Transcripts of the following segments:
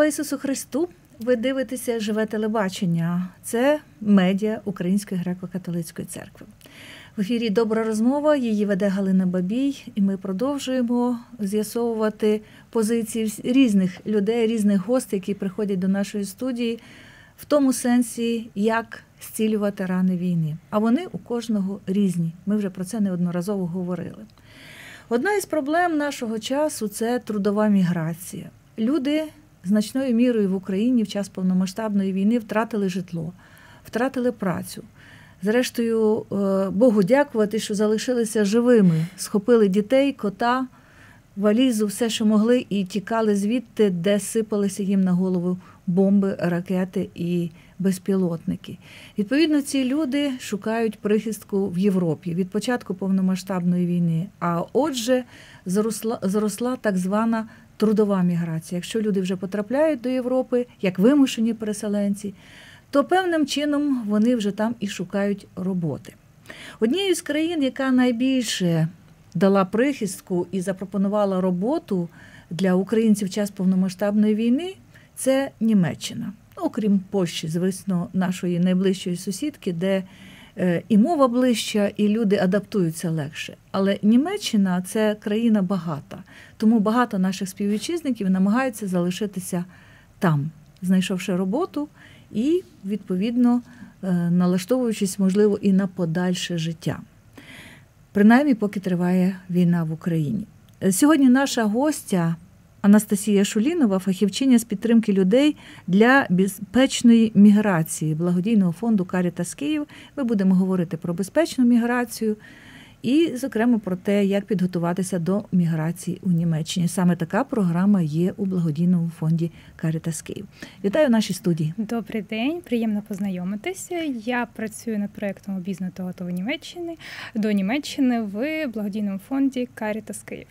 Ісусу Христу! Ви дивитеся «Живе телебачення». Це медіа Української греко-католицької церкви. В ефірі «Добра розмова», її веде Галина Бабій, і ми продовжуємо з'ясовувати позиції різних людей, різних гостей, які приходять до нашої студії, в тому сенсі, як зцілювати рани війни. А вони у кожного різні. Ми вже про це неодноразово говорили. Одна із проблем нашого часу – це трудова міграція. Люди значною мірою в Україні в час повномасштабної війни втратили житло, втратили працю. Зрештою, Богу дякувати, що залишилися живими. Схопили дітей, кота, валізу, все, що могли, і тікали звідти, де сипалися їм на голову бомби, ракети і безпілотники. Відповідно, ці люди шукають прихистку в Європі від початку повномасштабної війни. А отже, зросла так звана трудова міграція. Якщо люди вже потрапляють до Європи, як вимушені переселенці, то певним чином вони вже там і шукають роботи. Однією з країн, яка найбільше дала прихистку і запропонувала роботу для українців в час повномасштабної війни, це Німеччина. Окрім Польщі, звісно, нашої найближчої сусідки, де і мова ближча, і люди адаптуються легше. Але Німеччина – це країна багата, тому багато наших співвітчизників намагаються залишитися там, знайшовши роботу і, відповідно, налаштовуючись, можливо, і на подальше життя. Принаймні, поки триває війна в Україні. Сьогодні наша гостя Анастасія Шулінова, фахівчиня з підтримки людей для безпечної міграції благодійного фонду «Карітас Київ». Ми будемо говорити про безпечну міграцію і, зокрема, про те, як підготуватися до міграції у Німеччині. Саме така програма є у благодійному фонді «Карітас Київ». Вітаю в нашій студії. Добрий день, приємно познайомитися. Я працюю над проєктом «Обізнато готова до Німеччини» в благодійному фонді «Карітас Київ».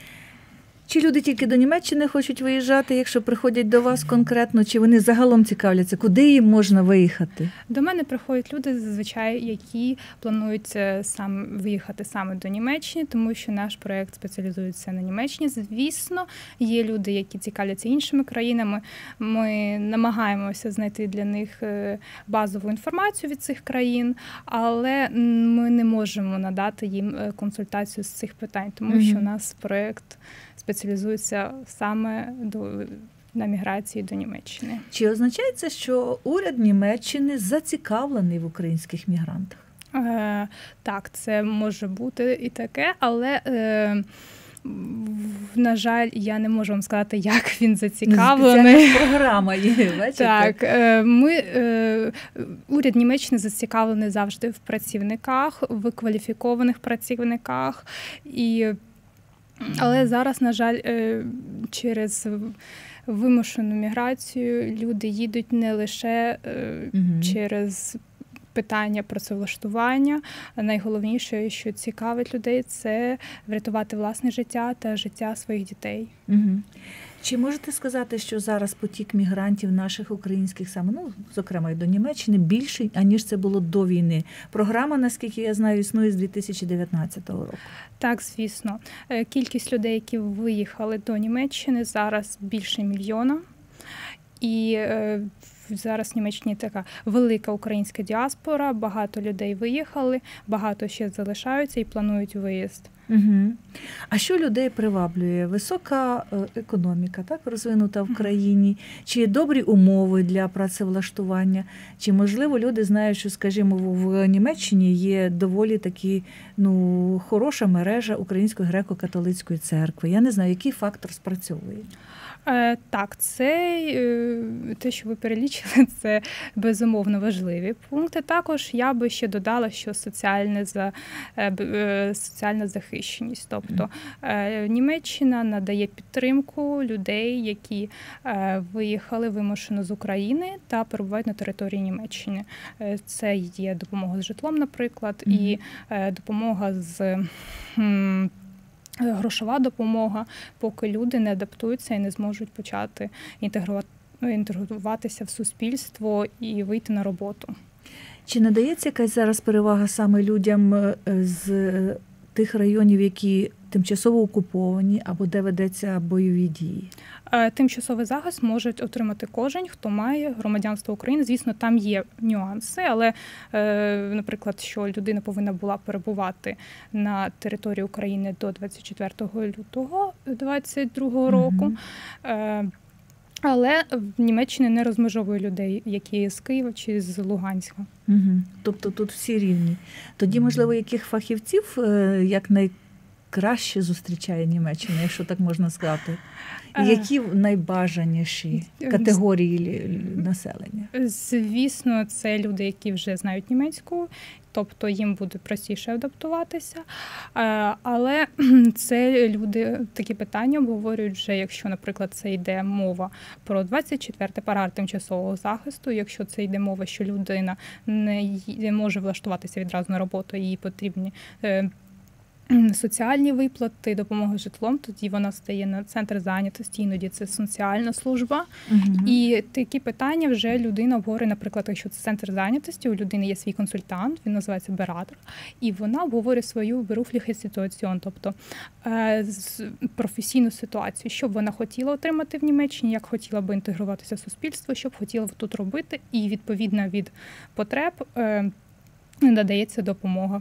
Чи люди тільки до Німеччини хочуть виїжджати, якщо приходять до вас конкретно, чи вони загалом цікавляться, куди їм можна виїхати? До мене приходять люди, зазвичай, які планують виїхати саме до Німеччини, тому що наш проєкт спеціалізується на Німеччині. Звісно, є люди, які цікавляться іншими країнами. Ми намагаємося знайти для них базову інформацію від цих країн, але ми не можемо надати їм консультацію з цих питань, тому що у нас проєкт спеціалізується саме на міграції до Німеччини. Чи означає це, що уряд Німеччини зацікавлений в українських мігрантах? Так, це може бути і таке, але, на жаль, я не можу вам сказати, як він зацікавлений. Спеціальна програма є, бачите? Так, уряд Німеччини зацікавлений завжди в працівниках, в кваліфікованих працівниках, але зараз, на жаль, через вимушену міграцію люди їдуть не лише через питання працевлаштування. Найголовніше, що цікавить людей, це врятувати власне життя та життя своїх дітей. Чи можете сказати, що зараз потік мігрантів наших українських, саме, зокрема і до Німеччини, більший, аніж це було до війни? Програма, наскільки я знаю, існує з 2019 року. Так, звісно. Кількість людей, які виїхали до Німеччини, зараз більше 1 мільйона. І зараз в Німеччині така велика українська діаспора, багато людей виїхали, багато ще залишаються і планують виїзд. А що людей приваблює? Висока економіка, так, розвинута в країні? Чи добрі умови для працевлаштування? Чи, можливо, люди знають, що, скажімо, в Німеччині є доволі таки, хороша мережа Української греко-католицької церкви? Я не знаю, який фактор спрацьовує? Так, те, що ви перелічили, це безумовно важливі пункти. Також я би ще додала, що соціальна захищеність. Тобто Німеччина надає підтримку людей, які виїхали вимушено з України та перебувають на території Німеччини. Це є допомога з житлом, наприклад, і допомога з грошова допомога, поки люди не адаптуються і не зможуть почати інтегруватися в суспільство і вийти на роботу. Чи надається якась зараз перевага саме людям з тих районів, які тимчасово окуповані або де ведеться бойові дії? Тимчасовий захист можуть отримати кожен, хто має громадянство України. Звісно, там є нюанси, але, наприклад, що людина повинна була перебувати на території України до 24 лютого 2022 року. Але в Німеччині не розмежовує людей, які з Києва чи з Луганська. Тобто тут всі рівні. Тоді, можливо, яких фахівців якнайкраще зустрічає Німеччина, якщо так можна сказати? Які найбажаніші категорії населення? Звісно, це люди, які вже знають німецьку, тобто їм буде простіше адаптуватися. Але це люди, такі питання обговорюють вже, якщо, наприклад, це йде мова про 24-й параграф тимчасового захисту, якщо це йде мова, що людина не може влаштуватися відразу на роботу, їй потрібні соціальні виплати, допомога житлом, тоді вона стає на центр зайнятості, іноді це соціальна служба. І такі питання вже людина обговорює, наприклад, якщо це центр зайнятості, у людини є свій консультант, він називається бератор, і вона обговорює свою berufliche Situation, тобто професійну ситуацію, що б вона хотіла отримати в Німеччині, як хотіла б інтегруватися в суспільство, що б хотіла б тут робити, і відповідно від потреб надається допомога.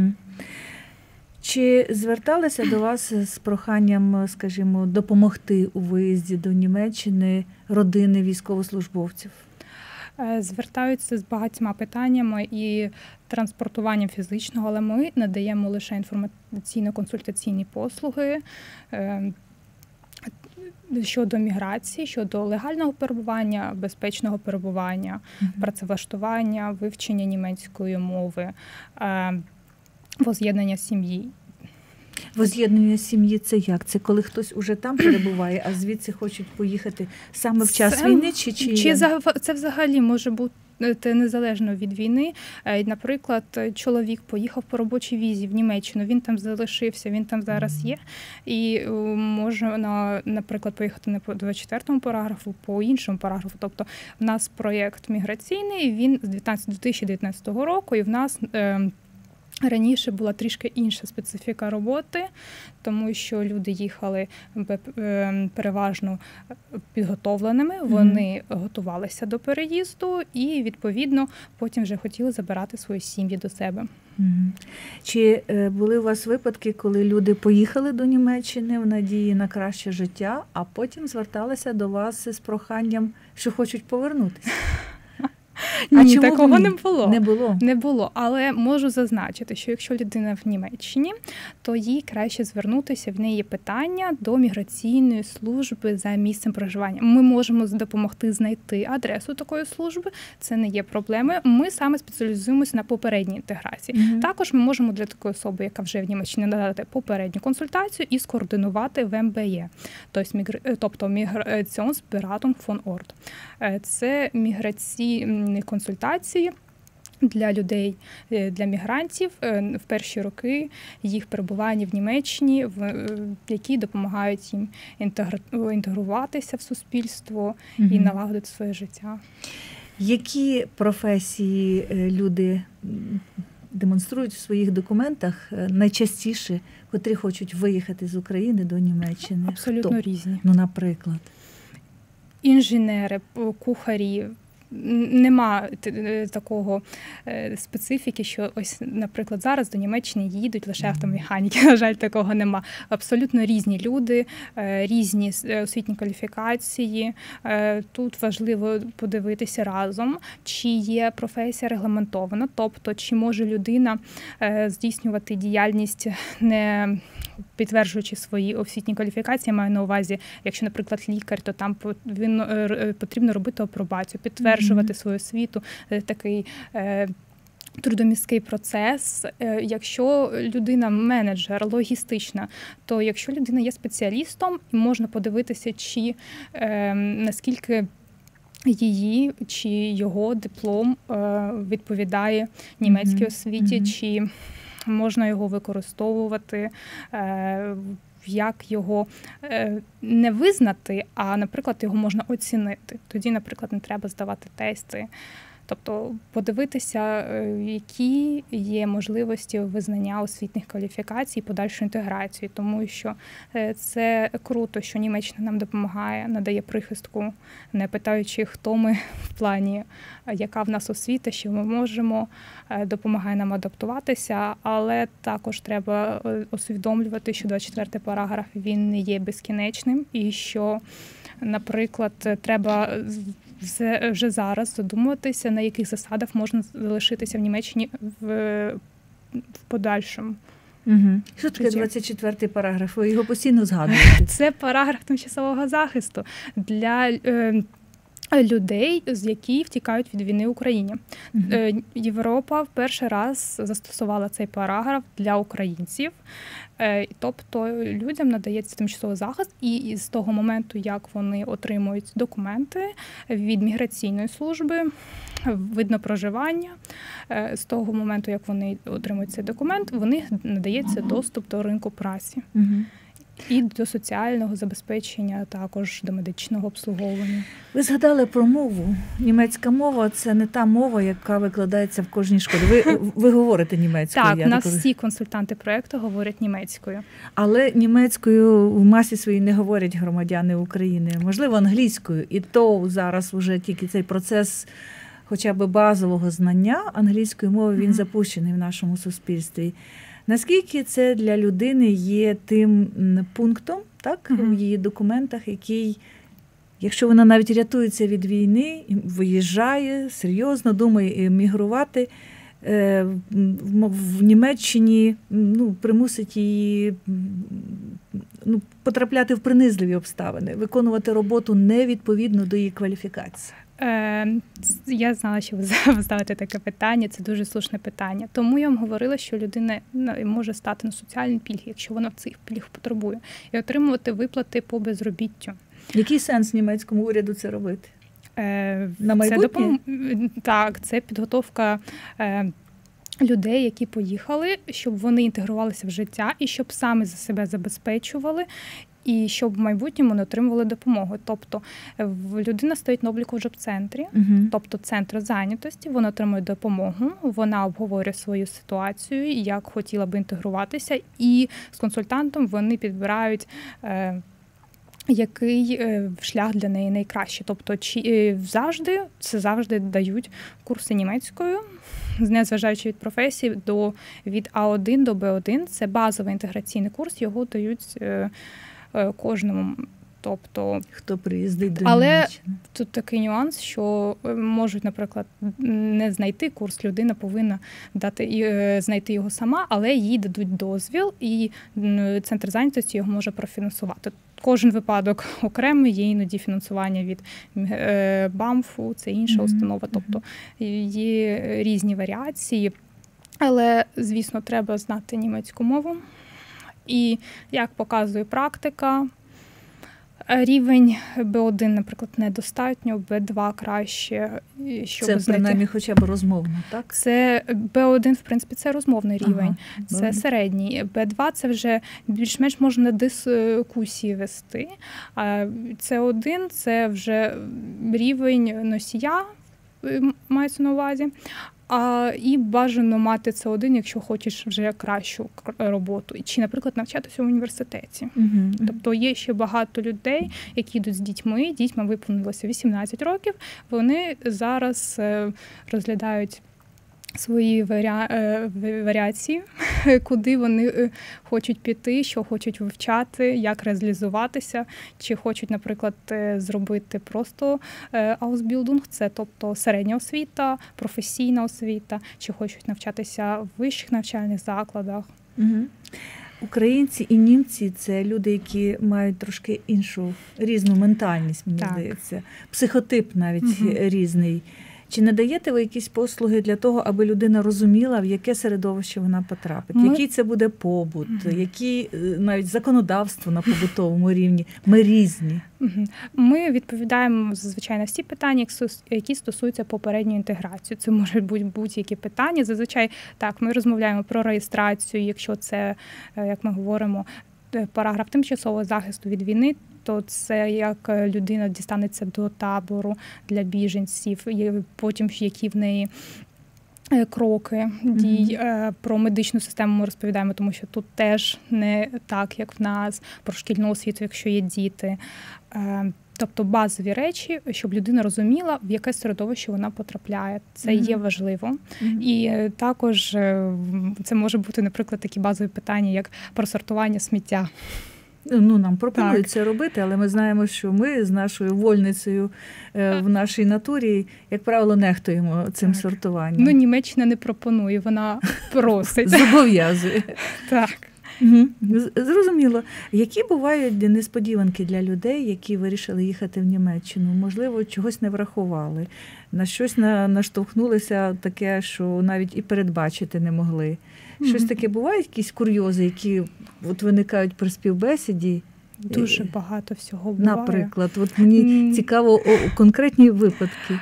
Чи зверталися до вас з проханням, скажімо, допомогти у виїзді до Німеччини родини військовослужбовців? Звертаються з багатьма питаннями і транспортуванням фізичного, але ми надаємо лише інформаційно-консультаційні послуги щодо міграції, щодо легального перебування, безпечного перебування, працевлаштування, вивчення німецької мови, воз'єднання сім'ї. Воз'єднання сім'ї – це як? Це коли хтось уже там перебуває, а звідси хочуть поїхати саме в час війни? Це взагалі може бути незалежно від війни. Наприклад, чоловік поїхав по робочій візі в Німеччину, він там залишився, він там зараз є. І можна, наприклад, поїхати не по 24-му параграфу, по іншому параграфу. Тобто в нас проєкт міграційний, він з 2019 року, і в нас раніше була трішки інша специфіка роботи, тому що люди їхали переважно підготовленими, вони готувалися до переїзду і, відповідно, потім вже хотіли забирати свої сім'ї до себе. Чи були у вас випадки, коли люди поїхали до Німеччини в надії на краще життя, а потім зверталися до вас з проханням, що хочуть повернутися? Ні, такого не було. Не було? Не було, але можу зазначити, що якщо людина в Німеччині, то їй краще звернутися, в неї є питання до міграційної служби за місцем проживання. Ми можемо допомогти знайти адресу такої служби, це не є проблемою. Ми саме спеціалізуємося на попередній інтеграції. Також ми можемо для такої особи, яка вже в Німеччині, надати попередню консультацію і скоординувати в МБЄ, тобто Migrationsberatung von Ort. Це міграційні консультації для людей, для мігрантів в перші роки їх перебування в Німеччині, які допомагають їм інтегруватися в суспільство і налагодити своє життя. Які професії люди демонструють в своїх документах найчастіше, котрі хочуть виїхати з України до Німеччини? Абсолютно різні. Ну, наприклад? Інженери, кухарі. Нема такого специфіки, що ось, наприклад, зараз до Німеччини їдуть лише автомеханіки. На жаль, такого нема. Абсолютно різні люди, різні освітні кваліфікації. Тут важливо подивитися разом, чи є професія регламентована, тобто чи може людина здійснювати діяльність, не підтверджуючи свої освітні кваліфікації. Маю на увазі, якщо, наприклад, лікар, то там потрібно робити апробацію, підтверджувати свою освіту, такий трудомісткий процес. Якщо людина менеджер, логістична, то якщо людина є спеціалістом, можна подивитися, чи наскільки її чи його диплом відповідає німецькій освіті, чи можна його використовувати, як його не визнати, а, наприклад, його можна оцінити. Тоді, наприклад, не треба здавати тести. Тобто подивитися, які є можливості визнання освітніх кваліфікацій і подальшу інтеграцію, тому що це круто, що Німеччина нам допомагає, надає прихистку, не питаючи, хто ми в плані, яка в нас освіта, що ми можемо, допомагає нам адаптуватися, але також треба усвідомлювати, що 24-й параграф, він не є безкінечним і що, наприклад, треба вже зараз задумуватися, на яких засадах можна залишитися в Німеччині в подальшому. Угу. Що таке 24-й параграф? Ви його постійно згадуєте? Це параграф тимчасового захисту для людей, які втікають від війни в Україні. Європа в перший раз застосувала цей параграф для українців. Тобто людям надається тимчасовий захист, і з того моменту, як вони отримують документи від міграційної служби, видно проживання, з того моменту, як вони отримують цей документ, вони надається доступ до ринку праці. І до соціального забезпечення, також до медичного обслуговування. Ви згадали про мову. Німецька мова – це не та мова, яка викладається в кожній школі. Ви говорите німецькою? Так, у нас всі консультанти проєкту говорять німецькою. Але німецькою в масі своїй не говорять громадяни України. Можливо, англійською. І то зараз вже тільки цей процес хоча б базового знання англійської мови, він запущений в нашому суспільстві. Наскільки це для людини є тим пунктом, так, в її документах, який, якщо вона навіть рятується від війни, виїжджає, серйозно думає емігрувати, в Німеччині примусить її потрапляти в принизливі обставини, виконувати роботу невідповідно до її кваліфікації? Я знала, що ви ставите таке питання, це дуже слушне питання. Тому я вам говорила, що людина може стати на соціальні пільги, якщо вона цих пільг потребує, і отримувати виплати по безробіттю. Який сенс німецькому уряду це робити? На майбутнє? Так, це підготовка людей, які поїхали, щоб вони інтегрувалися в життя і щоб саме за себе забезпечували, і щоб в майбутньому не отримували допомогу. Тобто людина стоїть на обліку в джоб-центрі, тобто центр зайнятості, вона отримує допомогу, вона обговорює свою ситуацію, як хотіла би інтегруватися, і з консультантом вони підбирають, який шлях для неї найкращий. Тобто завжди дають курси німецькою, незважаючи від професії, від А1 до Б1. Це базовий інтеграційний курс, його дають кожному. Тобто, хто приїздить до але Німеччини. Тут такий нюанс, що можуть, наприклад, не знайти курс, людина повинна знайти його сама, але їй дадуть дозвіл, і центр зайнятості його може профінансувати. Кожен випадок окремий, є іноді фінансування від БАМФу, це інша установа, тобто є різні варіації, але, звісно, треба знати німецьку мову. І, як показує практика, рівень B1, наприклад, недостатньо, B2 краще, щоб це, принаймні, хоча б розмовно, так? Це B1, в принципі, це розмовний рівень, це середній. B2 – це вже більш-менш можна дискусії вести. А C1 – це вже рівень носія, мається на увазі. І бажано мати С1, якщо хочеш вже кращу роботу. Чи, наприклад, навчатися в університеті. Тобто є ще багато людей, які йдуть з дітьми. Дітьми виповнилося 18 років. Вони зараз розглядають свої варіації, куди вони хочуть піти, що хочуть вивчати, як реалізуватися, чи хочуть, наприклад, зробити просто Ausbildung, це тобто середня освіта, професійна освіта, чи хочуть навчатися в вищих навчальних закладах. Українці і німці – це люди, які мають трошки іншу, різну ментальність, мені здається. Психотип навіть різний. Чи не даєте ви якісь послуги для того, аби людина розуміла, в яке середовище вона потрапить? Який це буде побут, які навіть законодавство на побутовому рівні? Ми різні. Ми відповідаємо зазвичай на всі питання, які стосуються попередньої інтеграції. Це можуть бути будь-які питання. Зазвичай так, ми розмовляємо про реєстрацію, якщо це, як ми говоримо, параграф тимчасового захисту від війни, то це як людина дістанеться до табору для біженців, і потім які в неї кроки дій. Про медичну систему ми розповідаємо, тому що тут теж не так, як в нас, про шкільну освіту, якщо є діти. Тобто базові речі, щоб людина розуміла, в яке середовище вона потрапляє. Це є важливо. І також це може бути, наприклад, такі базові питання, як про сортування сміття. Нам пропонують це робити, але ми знаємо, що ми з нашою вольницею в нашій натурі, як правило, нехтуємо цим сортуванням. Німеччина не пропонує, вона просить. Зобов'язує. Так. Зрозуміло. Які бувають несподіванки для людей, які вирішили їхати в Німеччину? Можливо, чогось не врахували, на щось наштовхнулися таке, що навіть і передбачити не могли. Щось таке буває, якісь курйози, які виникають при співбесіді? Дуже багато всього буває. Наприклад, мені цікаво конкретні випадки.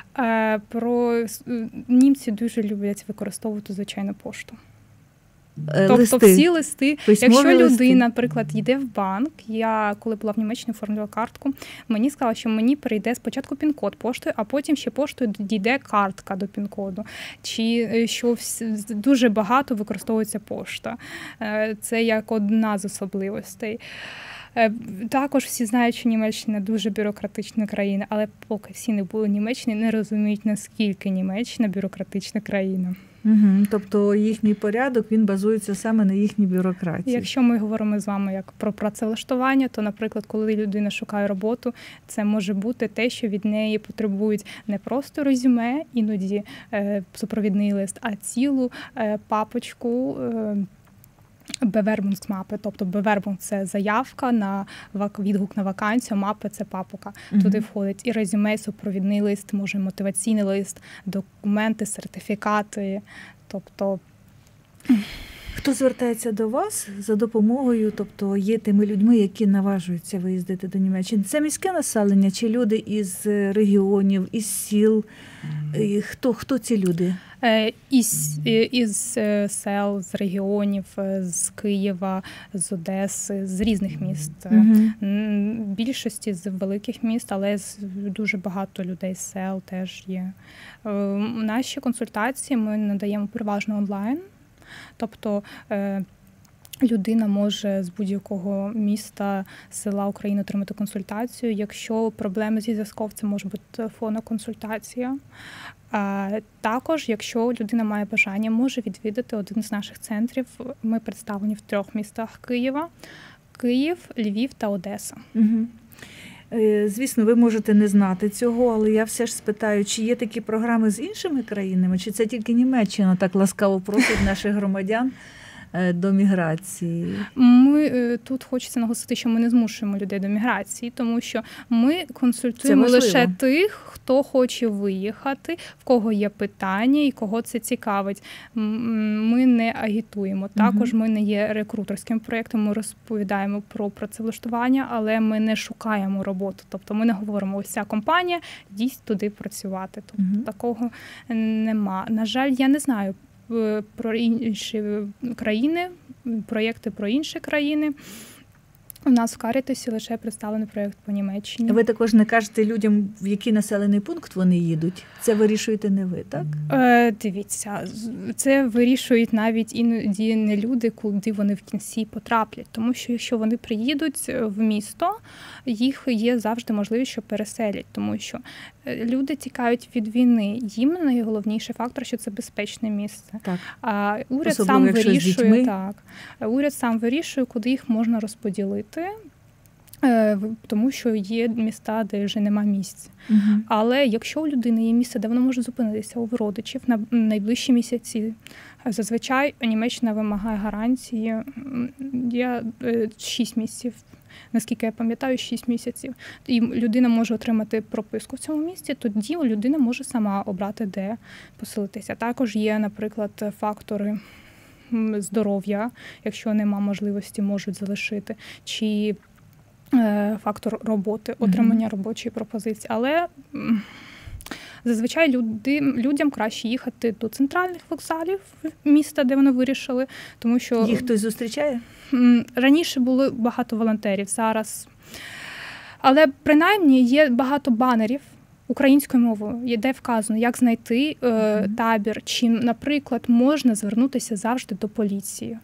Німці дуже люблять використовувати звичайну пошту. Листи. Тобто всі листи. Письмові Якщо людина, листи. Наприклад, йде в банк, я коли була в Німеччині, оформлювала картку, мені сказали, що мені прийде спочатку пін-код поштою, а потім ще поштою дійде картка до пін-коду. Чи що дуже багато використовується пошта. Це як одна з особливостей. Також всі знають, що Німеччина дуже бюрократична країна, але поки всі не були в Німеччині, не розуміють, наскільки Німеччина бюрократична країна. Тобто їхній порядок, він базується саме на їхній бюрократії. Якщо ми говоримо з вами як про працевлаштування, то, наприклад, коли людина шукає роботу, це може бути те, що від неї потребують не просто резюме, іноді супровідний лист, а цілу папочку Bewerbungsmappe. Тобто Bewerbung – це заявка на відгук на вакансію, мапа – це папка. Туди входить і резюме, супровідний лист, може мотиваційний лист, документи, сертифікати. Тобто хто звертається до вас за допомогою, тобто є тими людьми, які наважуються виїздити до Німеччини? Це міське населення чи люди із регіонів, із сіл? Хто ці люди? Із сел, з регіонів, з Києва, з Одеси, з різних міст. Більшості з великих міст, але дуже багато людей з сел теж є. Наші консультації ми надаємо переважно онлайн. Тобто людина може з будь-якого міста, села України отримати консультацію. Якщо проблеми зі зв'язком, це може бути телефонна консультація. Також, якщо людина має бажання, може відвідати один з наших центрів. Ми представлені в 3 містах Києва: Київ, Львів та Одеса. Звісно, ви можете не знати цього, але я все ж спитаю, чи є такі програми з іншими країнами, чи це тільки Німеччина так ласкаво просить наших громадян до міграції? Тут хочеться наголосити, що ми не змушуємо людей до міграції, тому що ми консультуємо лише тих, хто хоче виїхати, в кого є питання і кого це цікавить. Ми не агітуємо. Також ми не є рекрутерським проєктом, ми розповідаємо про працевлаштування, але ми не шукаємо роботу. Тобто ми не говоримо, ось ця компанія, йдіть туди працювати. Тобто такого нема. На жаль, я не знаю про інші країни, проєкти про інші країни. У нас в Карітасі лише представлений проєкт по Німеччині. Ви також не кажете людям, в який населений пункт вони їдуть? Це вирішуєте не ви, так? Дивіться, це вирішують навіть іноді не люди, куди вони в кінці потраплять. Тому що якщо вони приїдуть в місто, їх є завжди можливість, що переселять. Тому що люди тікають від війни. Їм найголовніший фактор, що це безпечне місце. Так. А уряд сам вирішує, куди їх можна розподілити. Тому що є міста, де вже нема місць. Але якщо у людини є місце, де вона може зупинитися у родичів на найближчі місяці, зазвичай Німеччина вимагає гарантії. 6 місяців. Наскільки я пам'ятаю, 6 місяців. І людина може отримати прописку в цьому місці, тоді людина може сама обрати, де поселитися. Також є, наприклад, фактори здоров'я, якщо нема можливості, можуть залишити, чи фактор роботи, отримання робочої пропозиції. Але Зазвичай людям краще їхати до центральних вокзалів міста, де вони вирішили, тому що їх хтось зустрічає? Раніше було багато волонтерів, зараз. Але принаймні є багато банерів українською мовою, де вказано, як знайти табір, чи, наприклад, можна звернутися завжди до поліції,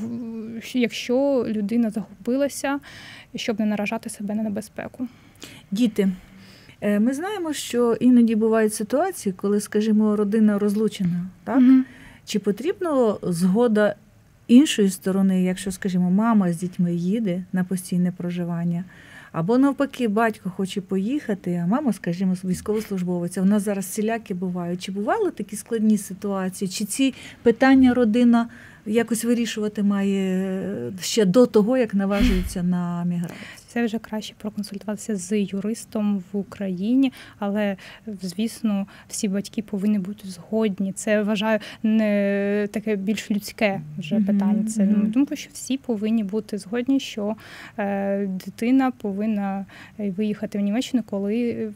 якщо людина загубилася, щоб не наражати себе на небезпеку. Діти. Ми знаємо, що іноді бувають ситуації, коли, скажімо, родина розлучена, так? Чи потрібна згода іншої сторони, якщо, скажімо, мама з дітьми їде на постійне проживання, або навпаки, батько хоче поїхати, а мама, скажімо, військовослужбовиця. У нас зараз всілякі бувають. Чи бували такі складні ситуації? Чи ці питання родина якось вирішувати має ще до того, як наважується на міграцію? Це вже краще проконсультуватися з юристом в Україні, але, звісно, всі батьки повинні бути згодні. Це, вважаю, не таке більш людське вже питання. Це думаю, що всі повинні бути згодні, що дитина повинна виїхати в Німеччину, коли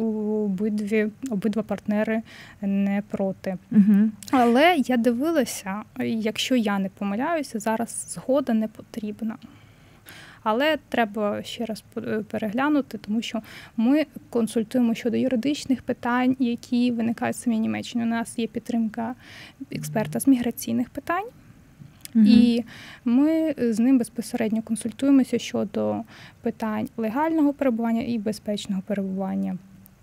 обидва партнери не проти. Але я дивилася, якщо я не помиляюся, зараз згода не потрібна. Але треба ще раз переглянути, тому що ми консультуємо щодо юридичних питань, які виникають в самій Німеччині. У нас є підтримка експерта з міграційних питань, і ми з ним безпосередньо консультуємося щодо питань легального перебування і безпечного перебування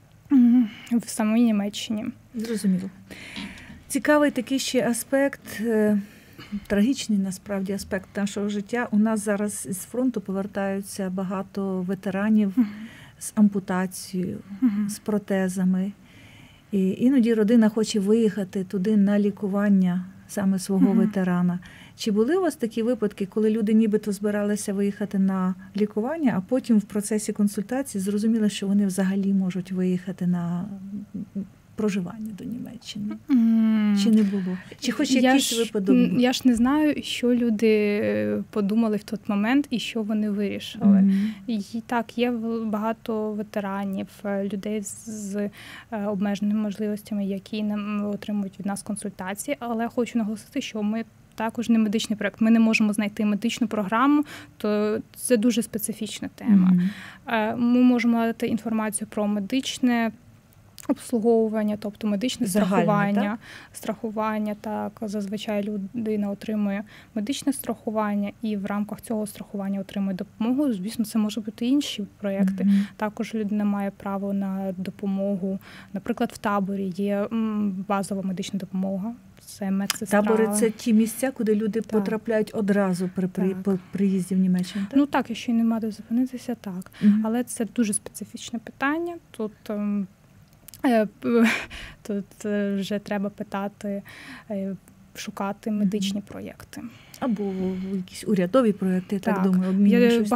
в самій Німеччині. Зрозуміло. Цікавий такий ще аспект, трагічний, насправді, аспект нашого життя. У нас зараз з фронту повертаються багато ветеранів з ампутацією, з протезами. І іноді родина хоче виїхати туди на лікування саме свого ветерана. Чи були у вас такі випадки, коли люди нібито збиралися виїхати на лікування, а потім в процесі консультації зрозуміли, що вони взагалі можуть виїхати на проживання до Німеччини? Чи не було? Чи хоч якийсь випадок був? Я ж не знаю, що люди подумали в той момент і що вони вирішили. І так, є багато ветеранів, людей з обмеженими можливостями, які отримують від нас консультації, але хочу наголосити, що ми також не медичний проєкт. Ми не можемо знайти медичну програму, то це дуже специфічна тема. Ми можемо дати інформацію про медичне обслуговування, тобто медичне страхування, так, зазвичай людина отримує медичне страхування і в рамках цього страхування отримує допомогу. Звісно, це можуть бути інші проєкти. Також людина має право на допомогу. Наприклад, в таборі є базова медична допомога. Це медсестра. Табори – це ті місця, куди люди потрапляють одразу при приїзді в Німеччину? Так? Ну так, якщо й нема де зупинитися, так. Але це дуже специфічне питання. Тут вже треба питати, шукати медичні проєкти. Або якісь урядові проєкти, я так думаю,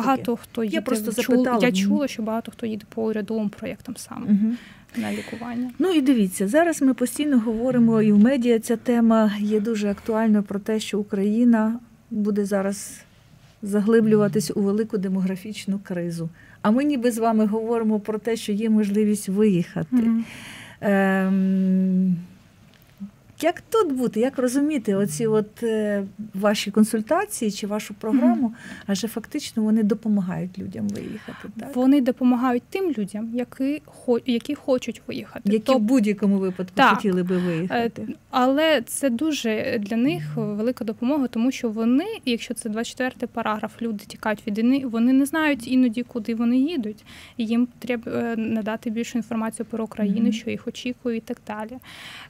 Я чула, що багато хто їде по урядовим проєктам саме на лікування. Ну і дивіться, зараз ми постійно говоримо, і в медіа ця тема є дуже актуальною про те, що Україна буде зараз заглиблюватись у велику демографічну кризу. А ми ніби з вами говоримо про те, що є можливість виїхати. Як тут бути? Як розуміти оці ваші консультації чи вашу програму? Адже фактично вони допомагають людям виїхати. Так? Вони допомагають тим людям, які хочуть виїхати. Які в будь-якому випадку хотіли би виїхати. Але це дуже для них велика допомога, тому що вони, якщо це 24-й параграф, люди тікають від війни, вони не знають іноді, куди вони їдуть. І їм треба надати більшу інформацію про Україну, що їх очікує і так далі.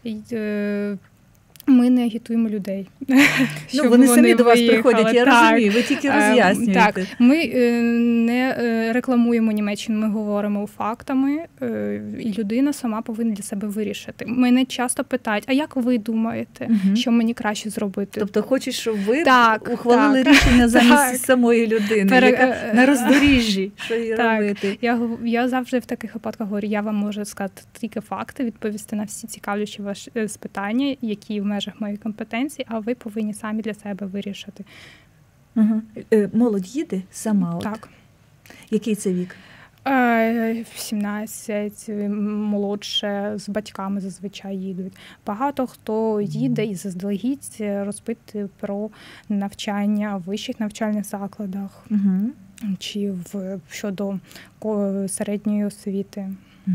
Ми не агітуємо людей. Вони самі до вас приходять, я розумію, ви тільки роз'яснюєте. Так, ми не рекламуємо Німеччину, ми говоримо фактами, і людина сама повинна для себе вирішити. Мене часто питають, а як ви думаєте, що мені краще зробити? Тобто хочеш, щоб ви ухвалили рішення замість самої людини, яка на роздоріжжі, що їй робити? Я завжди в таких випадках говорю, я вам можу сказати тільки факти, відповісти на всі цікавлячі ваші питання, які в межах моєї компетенції, а ви повинні самі для себе вирішити. Молодь їде сама? Так. Який це вік? В 17, молодше, з батьками зазвичай їдуть. Багато хто їде і заздалегідь розпити про навчання в вищих навчальних закладах чи щодо середньої освіти.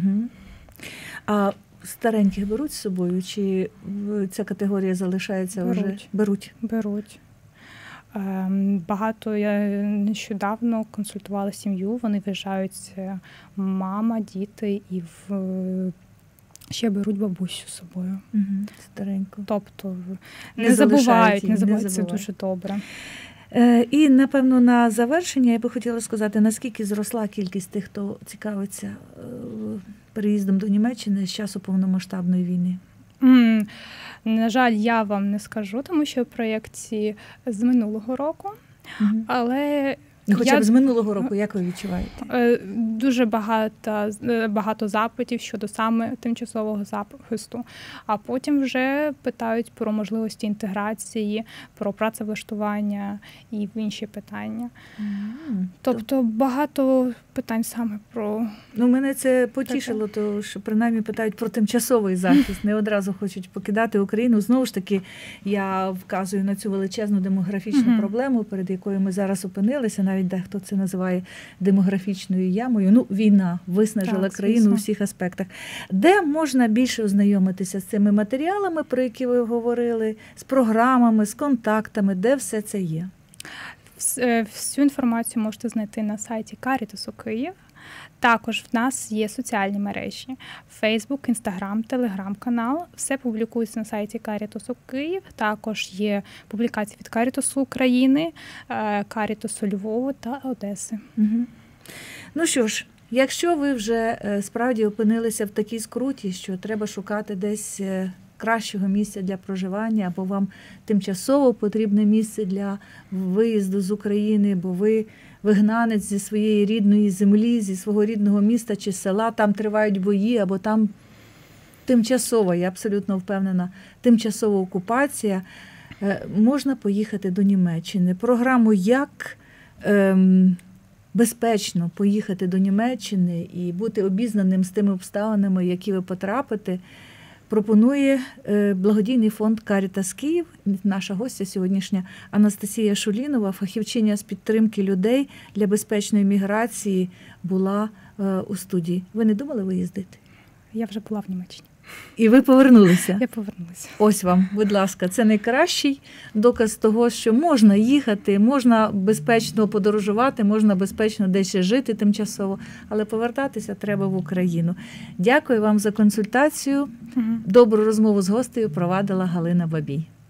А стареньких беруть з собою, чи ця категорія залишається вже? Беруть. Багато, я нещодавно консультувала сім'ю, вони виїжджають мама, діти і ще беруть бабусю з собою. Старенько. Тобто не забувають, це дуже добре. І, напевно, на завершення я би хотіла сказати, наскільки зросла кількість тих, хто цікавиться переїздом до Німеччини з часу повномасштабної війни? На жаль, я вам не скажу, тому що в проєкті з минулого року, але... Хоча б з минулого року, як ви відчуваєте? Дуже багато запитів щодо саме тимчасового захисту, а потім вже питають про можливості інтеграції, про працевлаштування і інші питання. Тобто багато питань саме про... Мене це потішило, тому що принаймні питають про тимчасовий захист, не одразу хочуть покидати Україну. Знову ж таки, я вказую на цю величезну демографічну проблему, перед якою ми зараз опинилися, навіть дехто це називає демографічною ямою. Війна виснажила країну у всіх аспектах. Де можна більше ознайомитися з цими матеріалами, про які ви говорили, з програмами, з контактами, де все це є? Всю інформацію можете знайти на сайті Карітасу Київ. Також в нас є соціальні мережі – Facebook, Instagram, Telegram-канал. Все публікується на сайті Карітасу Київ. Також є публікації від Карітасу України, Карітасу Львова та Одеси. Ну що ж, якщо ви вже справді опинилися в такій скруті, що треба шукати десь кращого місця для проживання, або вам тимчасово потрібне місце для виїзду з України, бо ви вигнанець зі своєї рідної землі, зі свого рідного міста чи села, там тривають бої, або там тимчасова, я абсолютно впевнена, тимчасова окупація, можна поїхати до Німеччини. Програму «Як безпечно поїхати до Німеччини і бути обізнаним з тими обставинами, які ви потрапите», пропонує благодійний фонд «Карітас Київ». Наша гостя сьогоднішня Анастасія Шулінова, фахівчиня з підтримки людей для безпечної міграції, була у студії. Ви не думали виїздити? Я вже була в Німеччині. І ви повернулися? Я повернулася. Ось вам, будь ласка, це найкращий доказ того, що можна їхати, можна безпечно подорожувати, можна безпечно десь жити тимчасово, але повертатися треба в Україну. Дякую вам за консультацію. Добру розмову з гостею провадила Галина Бабій.